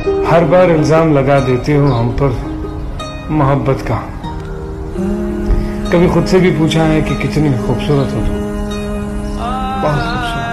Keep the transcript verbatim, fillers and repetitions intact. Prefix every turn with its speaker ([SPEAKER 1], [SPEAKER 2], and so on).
[SPEAKER 1] हर बार इल्जाम लगा देते हो हम पर मोहब्बत का। कभी खुद से भी पूछा है कि कितनी खूबसूरत हो तुम, बहुत खूबसूरत।